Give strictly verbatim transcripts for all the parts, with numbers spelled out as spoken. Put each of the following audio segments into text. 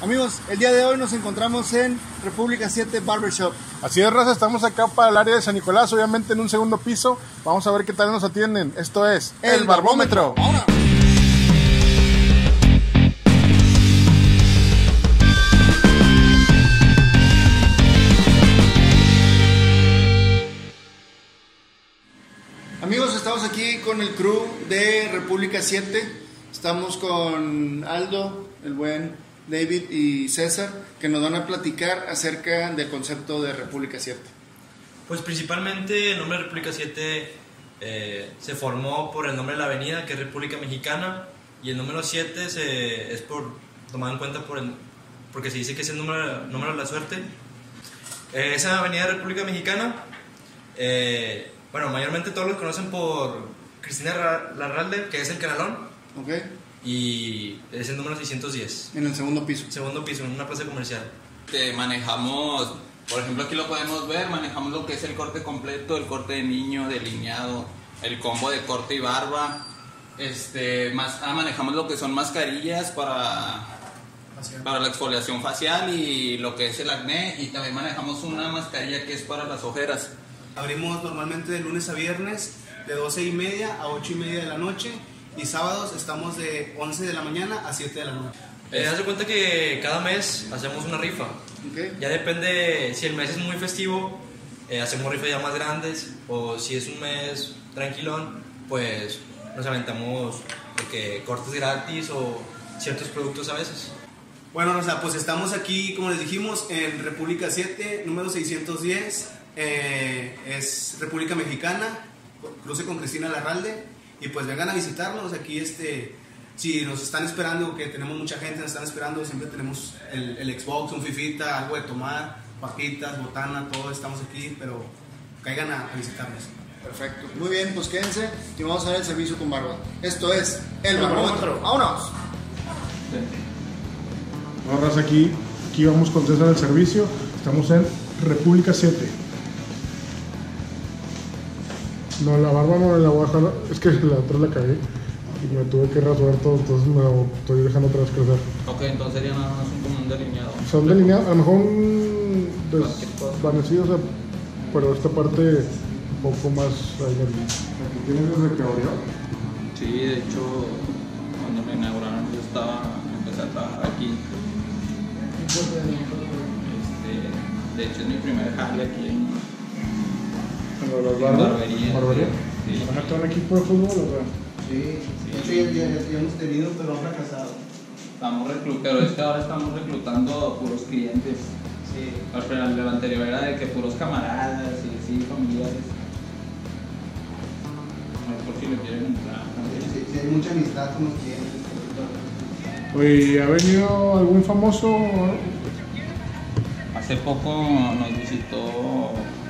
Amigos, el día de hoy nos encontramos en República siete Barbershop. Así es, raza, estamos acá para el área de San Nicolás, obviamente en un segundo piso. Vamos a ver qué tal nos atienden. Esto es El, el Barbómetro. Ahora. Amigos, estamos aquí con el crew de República siete. Estamos con Aldo, el buen David y César, que nos van a platicar acerca del concepto de República siete. Pues principalmente el nombre de República siete eh, se formó por el nombre de la avenida, que es República Mexicana, y el número siete se, es por tomado en cuenta por el, porque se dice que es el número, número de la suerte. Eh, esa avenida de República Mexicana, eh, bueno, mayormente todos los conocen por Cristina Larralde, que es el Canalón. Okay. Y es el número seiscientos diez. En el segundo piso. Segundo piso, en una plaza comercial. Te manejamos, por ejemplo, aquí lo podemos ver, manejamos lo que es el corte completo, el corte de niño, delineado, el combo de corte y barba. Este, más, ah, manejamos lo que son mascarillas para, para la exfoliación facial y lo que es el acné. Y también manejamos una mascarilla que es para las ojeras. Abrimos normalmente de lunes a viernes de doce y media a ocho y media de la noche. Y sábados estamos de once de la mañana a siete de la noche. Eh, haz de cuenta que cada mes hacemos una rifa. Okay. Ya depende, si el mes es muy festivo, eh, hacemos rifas ya más grandes. O si es un mes tranquilón, pues nos aventamos de que cortes gratis o ciertos productos a veces. Bueno, o sea, pues estamos aquí, como les dijimos, en República siete, número seiscientos diez. Eh, es República Mexicana, cruce con Cristina Larralde. Y pues vengan a visitarnos aquí, este, si nos están esperando, que tenemos mucha gente, nos están esperando, siempre tenemos el, el Xbox, un fifita, algo de tomar, papitas, botana, todo, estamos aquí, pero caigan a, a visitarnos. Perfecto, muy bien, pues quédense y vamos a ver el servicio con barba. Esto es El Barbómetro. ¡Vámonos! Ahora aquí, aquí vamos con César al servicio, estamos en República siete. No, la barba no la voy a dejar, es que la otra la cagué y me tuve que rasurar todo, entonces me lo estoy dejando otra vez crecer. Ok, entonces sería nada más un, como un delineado. O sea, un delineado, a lo mejor un desvanecido, o sea, pero esta parte un poco más ahí. ¿Aquí tienes desde que abrió? Sí, de hecho, cuando me inauguraron yo estaba, empecé a trabajar aquí. Este, de hecho es mi primer jale aquí en ¿Las barberías? ¿Barbería? Sí. ¿Van a estar un equipo de fútbol o qué? Sí, de hecho ya, ya, ya hemos tenido, pero han fracasado. Estamos reclutando, pero es que ahora estamos reclutando a puros clientes. Sí. Al lo anterior era de que puros camaradas y así, familiares. No es por si le quieren entrar. Sí, sí, hay mucha amistad con los clientes. Oye, ¿ha venido algún famoso? Hace poco nos visitó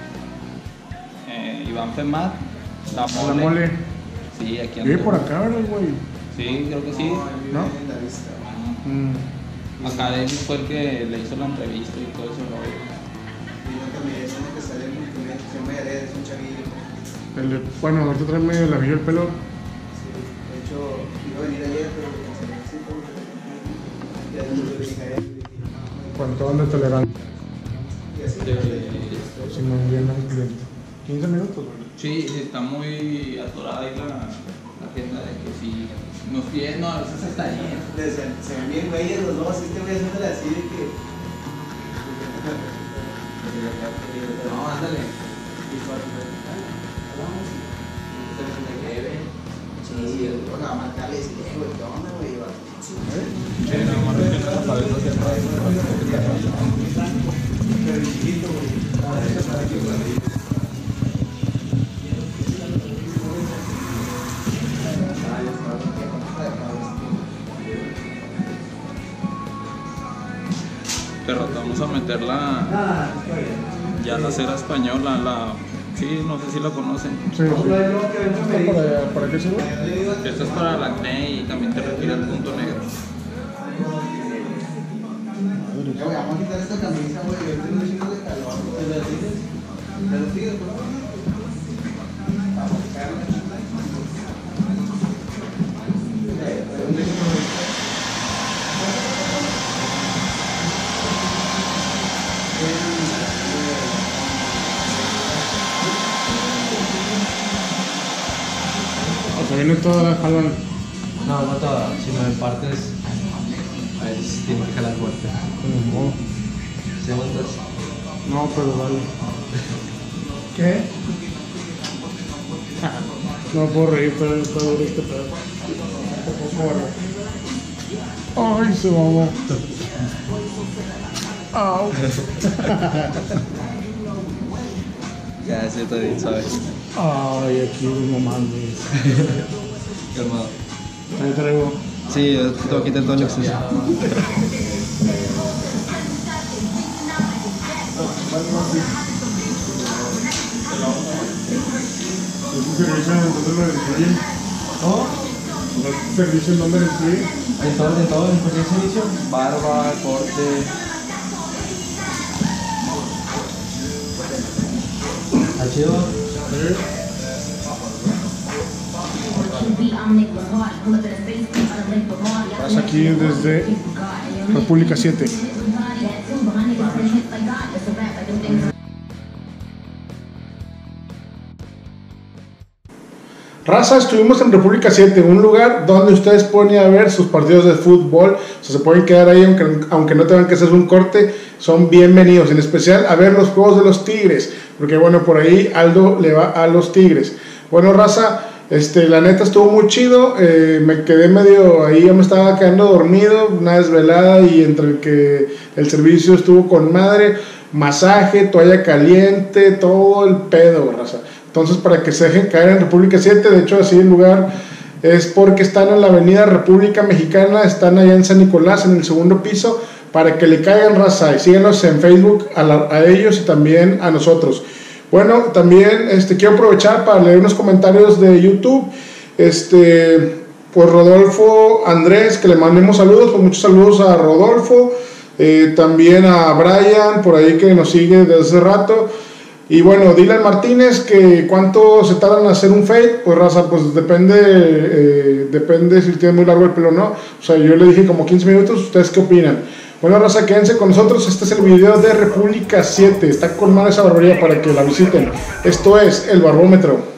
eh, Iván Femat, la mole. La mole. Sí, aquí Vive por acá, ¿verdad, güey? Sí, creo que sí. ¿No? En la vista. Mm. Acá David fue el que le hizo la entrevista y todo eso. ¿No? Y yo también, es uno que sale en multimedia, se llama Yared, es un chavillo. El de, bueno, ahorita trae medio la el pelo. Sí, de hecho, iba a venir ayer, pero me cancelé así porque ya después le dije a él. Cuando estaban de Telerán. Y así, Sí, Si no viene el cliente. quince minutos, güey. sí, está muy atorada ahí la, la agenda de que si nos piden, no, a veces hasta ahí. se, se ven bien güeyes los dos, este güey haciéndole así de que... No, ándale. Sí, bueno, a marcarles, güey, ¿qué onda, güey? Sí, nada más refiero la cabeza hacia atrás. Pero chiquito, güey. Pero te vamos a meter la, ya la cera española, la, sí, no sé si la conocen. Sí, sí. ¿Esto para, para qué sirve? Esto es para el acné y también te retira el punto negro. Vamos a quitar esta camisa, güey, yo tengo un chingo de calor. ¿Te lo sigues? ¿Te lo sigues, por favor? Vamos, espérame. viene toda la jalan. No, no toda, sino en partes. A veces tiene que jalar fuerte. Como Segundos. no, pero dale. ¿Qué? No puedo reír, pero está duro este pedo. Ay, se mamó. Au. Ya, sí, está bien, ¿sabes? Ay, aquí no mames. Calmado. Ahí traigo. Sí, tengo que quitar todo el exceso. ¿Este servicio en dónde lo incluyen? ¿Cómo? ¿Este servicio en dónde lo incluyen? En todo, en todo, en cualquier servicio. Barba, corte. ¿Está chido? ¿Eh? Estás aquí desde República siete. Raza, estuvimos en República siete, un lugar donde ustedes pueden ir a ver sus partidos de fútbol. O sea, se pueden quedar ahí aunque, aunque no tengan que hacer un corte. Son bienvenidos, en especial a ver los juegos de los Tigres, porque bueno, por ahí Aldo le va a los Tigres. Bueno, raza, este, la neta estuvo muy chido. eh, me quedé medio ahí, yo me estaba quedando dormido, una desvelada, y entre el que el servicio estuvo con madre, masaje, toalla caliente, todo el pedo, raza. Entonces, para que se dejen caer en República siete, de hecho así el lugar es porque están en la avenida República Mexicana, están allá en San Nicolás, en el segundo piso, para que le caigan, raza, y síguenos en Facebook a, la, a ellos y también a nosotros. Bueno, también este, quiero aprovechar para leer unos comentarios de YouTube. Este, pues Rodolfo Andrés, que le mandemos saludos, pues muchos saludos a Rodolfo, eh, también a Brian, por ahí que nos sigue desde hace rato. Y bueno, Dylan Martínez, que cuánto se tardan en hacer un fade, pues raza, pues depende, eh, depende si tiene muy largo el pelo o no. O sea, yo le dije como quince minutos, ¿ustedes qué opinan? Bueno, raza, quédense con nosotros, este es el video de República siete, está con madre esa barbería para que la visiten. Esto es El Barbómetro.